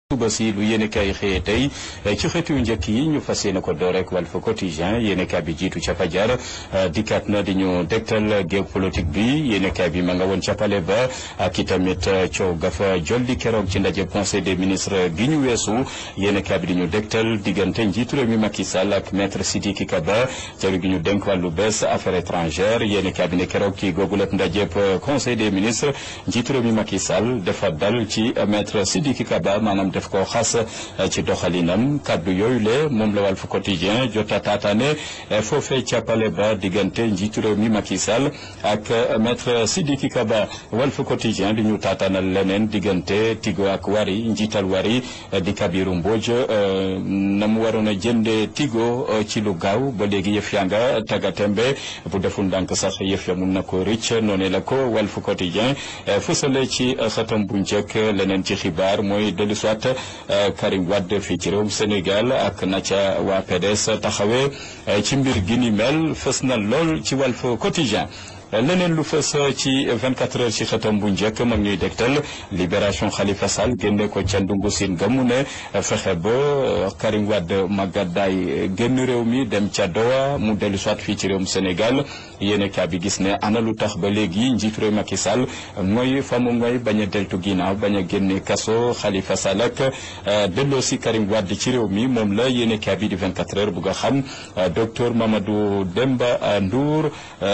suba si lu yéenekaay xëyee tey ci xeetu njëkk yi ñu fas yéene ko door rek Walf Quotidien yéenekaay bi jiitu ca Fajar dikkaat na di ñu dégtal géew politique bi yéenekaay bi ma nga woon ca Palais ba ak itamit coow gafa jolli keroog ci ndaje conseil des ministres gi ñu weesu yéenekaay bi di ñu dégtal diggante njiitu réew mi Macky Sall ak maître Sidiki Kaba jawri gi ñu dénk wàllu bees affaires étrangères yéenekaay bi ne keroog ci googulat ndajeb conseil des ministres njiitu réew mi Macky Sall dafa dal ci maître Sidiki Kaba maanaam def ko xas ci doxalinam kaddu yooyu le moom la Walf Quotidien jota taataane foofee ca Palais ba diggante njiitu réew mi Macky Sall ak maître Sidiki Kaba Walf Quotidien di ñu taataanal leneen diggante Tigo ak Wari njiital Wari di Kabiru Mbodj na mu waroon a jënde Tigo ci lu gaaw ba léegi yëf yaa nga tagatembe bu deful ndànk sax yëf ya mun na ko rëcc noonu la ko Walf Quotidien fësale ci xëtam bu njëkk leneen ci xibaar mooy dellu soit Karim Wade fii ci réewum Sénégal ak na ca waa PDS taxawee ci mbir gi ni mel fës na lool ci Walf Quotidien leneen lu fës ci 24 heures ci xëtam bu njëkk mag ñuy dégtal libération Khalifa Sall génne ko ca ndungu siin gamu ne fexe ba Karim Wade magadaay génn réew mi dem ca Doha mu dellu soit fii ci réewum Sénégal yéene kaa bi gis ne ana lu tax ba léegi njiitu réew Macky Sall mooy fa mu mooy bañ a deltu ginnaaw bañ a génne kaso Khalifa Sall ak delloo si Karim Wade ci réew mi moom la yéene kaa bi di 24 heures bu nga xam docteur Mamadou Demba Ndour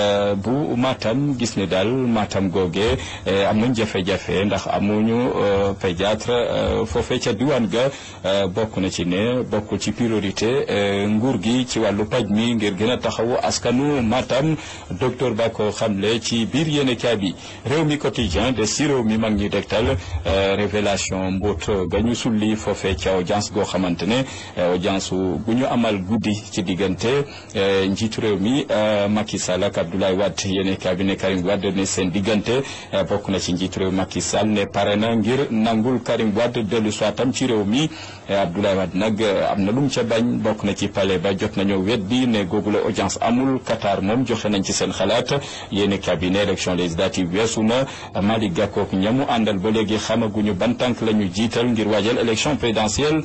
bu Matam gis ne daal Matam googe am nañ jafe-jafe ndax amuñu pédiatre foofee ca diwaan ga bokk na ci ne bokk ci priorité nguur gi ci wàllu paj mi ngir gën a taxawu askanu Matam docteur ba ko xamle ci biir yéenekaay bi réew mi quotidien de si réew mi mag ñi dégtal révélation mbóot ga ñu sulli foofee ca audience goo xamante ne audience gu ñu amal guddi ci diggante njiitu réew mi Macky Sall ak Abdoulaye Wade cabinet Karim Wade ne seen diggante bokk na ci njiitu réew Macky Sall ne pare na ngir nangul Karim Wade dellu soitam ci réew mi Abdoulaye Wade nag am na lu mu ca bañ bokk na ci palais ba jot nañoo weddi ne googule audience amul Qatar moom joxe nañ ci seen xalaat yéeni cabinet élection législative weesu na Malick Gakou ñamu àndal ba léegi xamaguñu ban tànk la ñu jiital ngir waajal élection présidentielle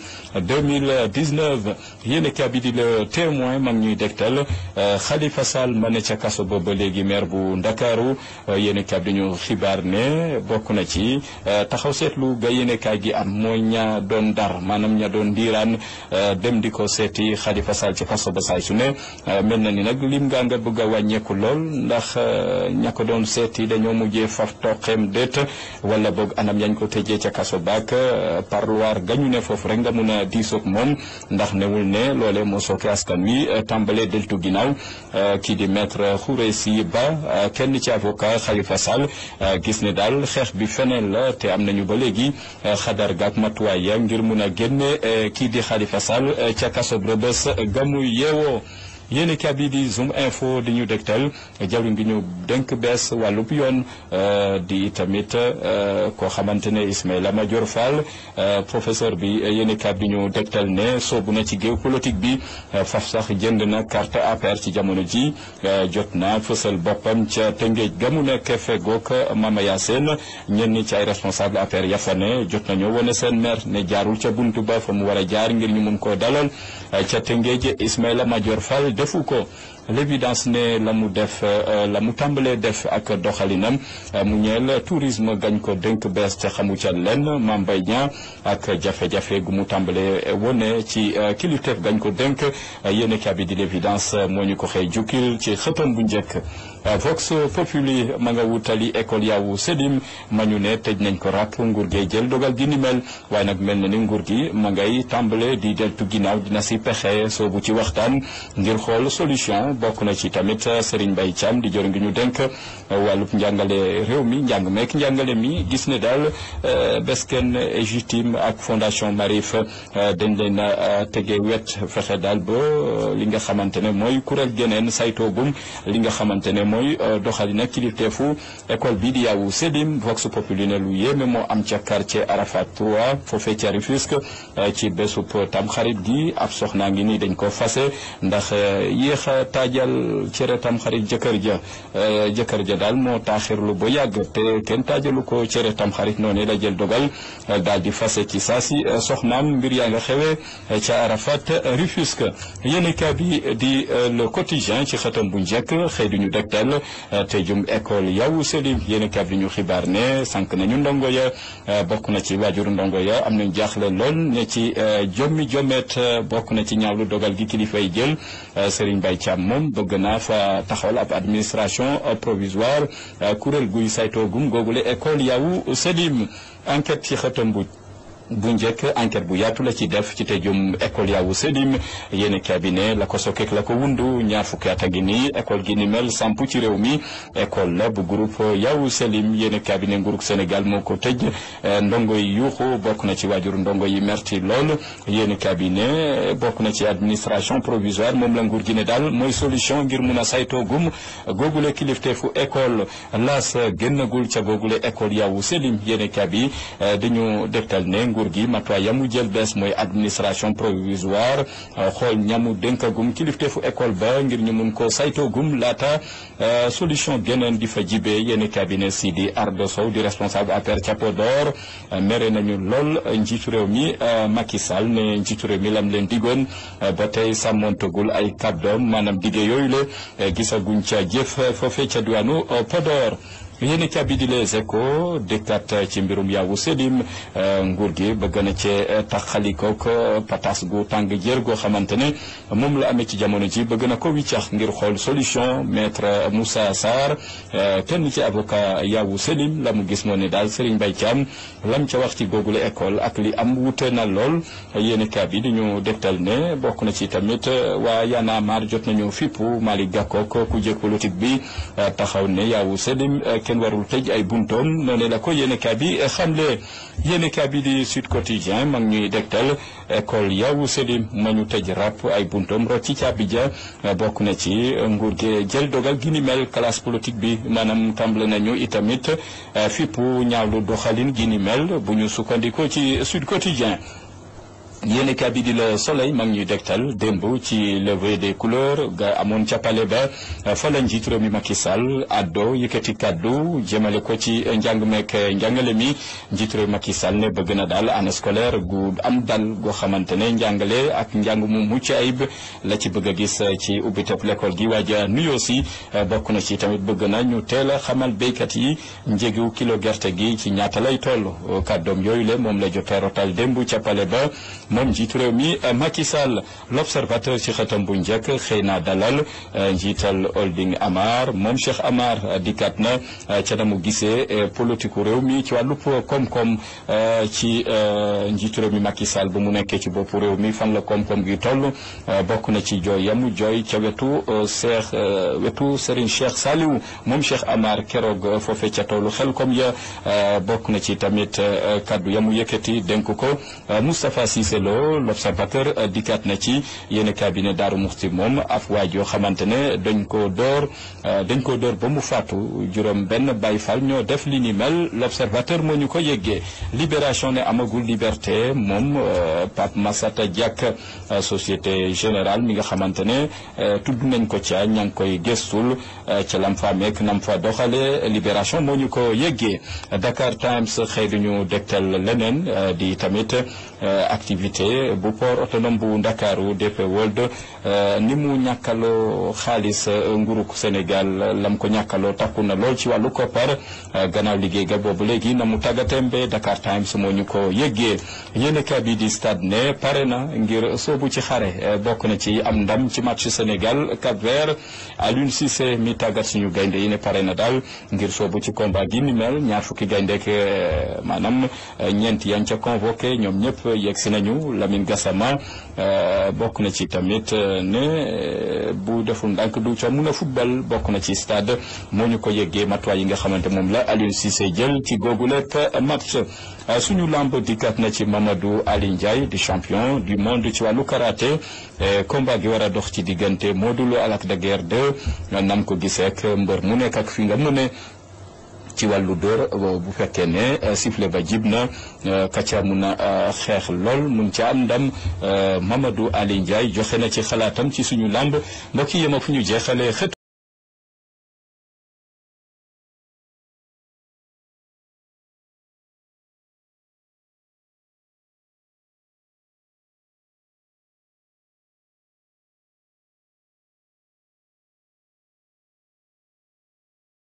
2019 yéeni cabinet le témoin mag ñuy dégtal Khalifa Sall ma ne ca kaso ba ba léegi maire bu Ndakaaru yéenekaay bi ñu xibaar ne bokk na ci taxaw seetlu ga yéenekaay gi am mooy ña doon dar maanaam ña doon ndiiraan dem di ko seeti Khalifa Sall ci kaso ba saay su ne mel na ni nag lim nga bëgg a wàññeeku lool ndax ña ko doon seeti dañoo mujjee faf toqeem déet wala boog anam yañ ko tëjee ca kaso baak parloir gañu ne foofu rek nga mun a diisoog moom ndax newul ne loole moo sooke askan wi tàmbalee deltu ginnaaw kii di maître Khoureyssi Ba kenn ci avocat Khalifa Sall gis ne daal xeex bi feneen la te am nañu ba léegi xadar gaak matuwaay ya ngir mun a génne kii di Khalifa Sall ca kaso Rebeuss gamu yeewoo yéenekaay bi di Zoom Info di ñu dégtal jawriñ gi ñu dénk bees wàllub yoon di tamit koo xamante ne Ismaïla Madior Fall professeur bi yéenekaay bi ñu dégtal ne soobu na ci géew politique bi faf sax jënd na carte APR ci jamono ji jot na fësal boppam ca Tëngéej gamu nekk fegook Mama Yacine ñenn ci ay responsable APR yafane jot nañoo wone seen maire ne jaarul ca buntu ba fa mu war a jaar ngir ñu mun koo dalal ca Tëngéej Ismaïla Madior Fall defu ko l'évidence ne la mu def la mu tàmbalee def ak doxalinam mu ñeel tourisme gañ ko dénk bees te xamu ca lenn Mame Mbaye Niang ak jafe-jafe gu mu tàmbalee wone ci kilifteef gañ ko dénk yéenekaay bi di l'évidence moo ñu ko xëy jukkil ci xëtam bu njëkk Vox Populi ma nga wutali école yawu Selim ma ñu ne tëj nañ ko ràpp nguur gi jël dogal gi ni mel waaye nag mel na ni nguur gi ma ngay tàmbale di deltu ginnaaw dina si pexe soobu ci waxtaan ngir xool solution bokk na ci tamit Serigne Mbaye Thiam di jor ngi ñu dénk wàllub njàngale réew mi njàng meek njàngale mi gis ne daal Besken Légitime ak Fondation Marif dañ leen a tege wet fexe daal ba li nga xamante ne mooy kuréel geneen saytoogum li nga xamante ne mooy doxali nag kilifteefu école bii di yawu Selim Vox Populi ne lu yéeme moo am ca quartier Arafat 3 foofee ca Rufisque ci bésub tam xarit gi ab soxnaa ngi nii dañ ko fase ndax yéex a taajal cere tamxarit jëkkër ja daal moo taaxirlu ba yàgg te kenn taajalu ko cere tamxarit noonu la jël dogal daal di fase ci saasi soxnaam mbir yaa nga xewee ca Arafat Rufisque yéenekaay bi di Le Quotidien ci xëtam bu njëkk xëy duñu dëgtal te jum école Yavuz Selim yéenekaay bi ñu xibaar ne sànq nañu ndongo ya bokk na ci waajuru ndongo ya am nañ jaaxle lool ne ci jommi jomet bokk na ci ñaawlu dogal gi kilifa yi jël Serigne Mbaye Thiam moom bëgg naa fa taxawal ab administration provisoire kuréel guy saytoogum googule école Yavuz Selim enquête ci xëtam bu njëkk enquête bu yaatu la ci def ci tëjum école Yavuz Selim yéen cabinet la ko sokkeek la ko wundu ñaar fukki at a ngi nii école gi ni mel samp ci réew mi école la bu groupe Yavuz Selim yéen cabinet nguurug Sénégal moo ko tëj ndongo yi yuuxu bokk na ci waajuru ndongo yi merci lool yéen cabinet bokk na ci administration provisoire moom la nguur gi ne daal mooy solution ngir mun a saytoogum googule kilifteefu école las génnagul ca googule école Yavuz Selim yéen cabinet dañu dégtal ne nguur gi matuwaay yamu jël bees mooy administration provisoire xool ñamu dénkagum kilifteefu école ba ngir ñu mun ko saytoogum laata solution geneen di fa jibee yéen cabinet si di Ardo Sow di responsable APR ca Podor mere nañu lool njiitu réew mi Macky Sall ne njiitu réew mi lam leen digoon ba tey sàmmontagul ay kàddoom maanaam dige yooyu la gisaguñ ca jëf foofee ca diwaanu Podor yéen cabinet di Les Échos dikkat ci mbirum Yavuz Selim nguur gi bëgg na cee taxalikook patas gu tàng jër goo xamante ne moom la amee ci jamono ji bëgg na ko wiccax ngir xool solution maître Moussa Sarr kenn ci avocat Yavuz Selim la mu gis moo ne daal Serigne Mbaye Thiam lam ca wax ci googule école ak li am wute na lool yéen cabinet di ñu dégtal ne bokk na ci tamit waa Y'en a marre jot nañu fippu Malick Gakou ku jëkk politique bi taxaw ne Yavuz Selim kenn warul tëj ay buntoom noonu la ko yéenekaay bi xamle yéenekaay bi di Sud Quotidien mag ñuy dégtal école Yavuz Selim ma ñu tëj rap ay buntoom rot ci caabi ja bokk na ci nguur gi jël dogal gi ni mel classe politique bi maanaam tàmbale nañu itamit fippu ñaawlu doxalin gi ni mel bu ñu sukkandikoo ci Sud Quotidien yéen kabi di Le Soleil mag ñuy dégtal démb ci levée des couleurs ga amoon ca Palais ba fa la njiitu réew mi Macky Sall addo yëkkati kaddu jëmale ko ci njàng meek njàngale mi njiitu réew Macky Sall ne bëgg na daal année scolaire gu am dal goo xamante ne njàngale ak njàng mu mucc ayib la ci bëgg a gis ci ubbiteb l'école gi waaja nuyoo si bokk na ci tamit bëgg na ñu teel a xamal béykat yi njëgu kilo gerte gi ci ñaata lay toll kàddoom yooyu le moom la jotee rotal démb ca Palais ba moom njiitu réew mi Macky Sall l'observateur ci xëtam bu njëkk xëy na dalal njiital holding Amar moom Cheikh Amar dikkat na ca na mu gisee politiku réew mi ci wàllu koom-koom ci njiitu réew mi Macky Sall bu mu nekkee ci boppu réew mi fan la koom-koom gi toll bokk na ci jooy yamu jooy ca wetu Serigne Cheikh Saliou moom Cheikh Amar keroog foofee ca toolu xel comme ya bokk na ci tamit kaddu yamu yëkkati dénk ko Moustapha Cissé Lo l'observateur dikkaat na ci yéen cabinet Daaru Muxti moom af waaj yoo xamante ne dañ ko door ba mu faatu juróom benn Baay Faal ñoo def li ni mel l'observateur moo ñu ko yëggee Libération ne amagul liberté moom Pape Massata Diack Société Générale mi nga xamante ne tudd nañ ko ca ña ngi koy gëstul ca lam fa meek nam fa doxale Libération moo ñu ko yëggee Dakar Times xëy duñu dégtal leneen di tamit activité bu port autonome bu Ndakaaru DP World ni mu ñàkkaloo xaalis nguurug Sénégal lam ko ñàkkaloo takku na lool ci wàllu koppar gannaaw liggéey ga boobu léegi na mu tàggatembe Dakar Times moo ñu ko yëggee yéen ka bi di stade ne pare na ngir soobu ci xare bokk na ci am ndam ci match Sénégal Cap-Vert Aliou Cissé mi tàggat suñu gaynde yi ne pare na daal ngir soobu ci combat gi ni mel ñaar fukki gayndeek maanaam ñeent yañ ca convoqué ñoom ñëpp yegg si nañu Lamine Gassama bokk na ci tamit ne bu deful ndànk du ca mun a football bokk na ci stade moo ñu ko yëggee matuwaay yi nga xamante moom la Aliou Cissé jël ci googu lépp match suñu lamb dikkat na ci Mamadou Ali Ndiaye di champion du monde ci wàllu karaté combat gi war a dox ci diggante Modou Lo ak Lac de Guiers 2 nam ko gisee ak mbër mu nekk ak fi nga mu ne ci wàllu dóor bu fekkee ne sifflet ba jib na kacca mun a xeex lool mun ca am ndam Mamadou Ali Ndiaye joxe na ci xalaatam ci suñu lamb mbokk yi yema fu ñu jeexale xët